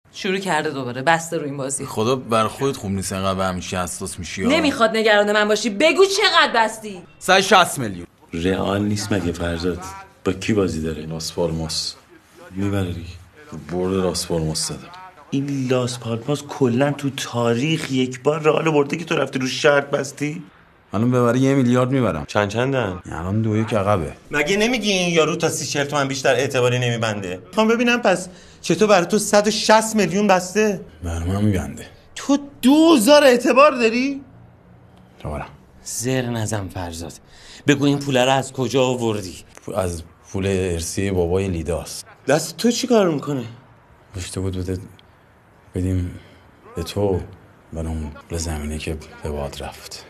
شروع کرده دوباره، بسته رو این بازی. خدا بر خودت خوب نیست انقدر به همین چی حساس میشی. نمیخواد نگران من باشی. بگو چقدر بستی؟ 160 میلیون. رئال نیست مگه فرزاد؟ با کی بازی داره؟ لاس پالماس. میبره دیگه. برد لاس پالماس دادم. این لاس پالماس کلا تو تاریخ یک بار رئال برده که تو رفتی رو شرط بستی؟ الان ببری 1 میلیارد میبرم. چندن؟ الان 2-1 عقبه. مگه نمیگی این یارو تا 30-40 تومن بیشتر اعتباری نمیبنده؟ میخوام ببینم پس چطور برای تو 160 میلیون بسته؟ برای من میبنده. تو 2000 اعتبار داری؟ دوباره زر نزن فرزاد. بگو این پوله رو از کجا آوردی؟ از پول ارثی بابای لیداست. دست تو چی کار میکنه؟ گفته بود بدیم به تو برای اون پول زمینی که به باد رفت.